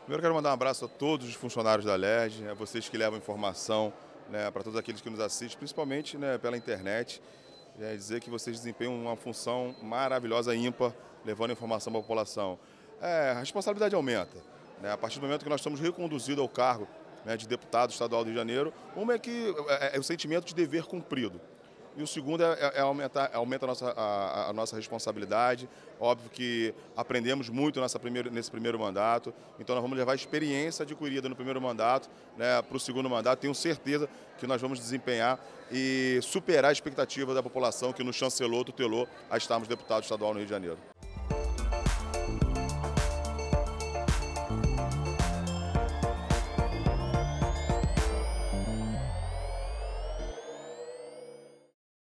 Primeiro quero mandar um abraço a todos os funcionários da LERJ, a vocês que levam informação, né, para todos aqueles que nos assistem, principalmente, né, pela internet. Dizer que vocês desempenham uma função maravilhosa e ímpar, levando informação para a população. A responsabilidade aumenta, né, a partir do momento que nós somos reconduzidos ao cargo, né, de deputado estadual do Rio de Janeiro. Uma é que é o sentimento de dever cumprido. E o segundo aumenta a nossa responsabilidade. Óbvio que aprendemos muito nesse primeiro mandato, então nós vamos levar a experiência adquirida no primeiro mandato, né, para o segundo mandato. Tenho certeza que nós vamos desempenhar e superar a expectativa da população que nos chancelou, tutelou a estarmos deputado estadual no Rio de Janeiro.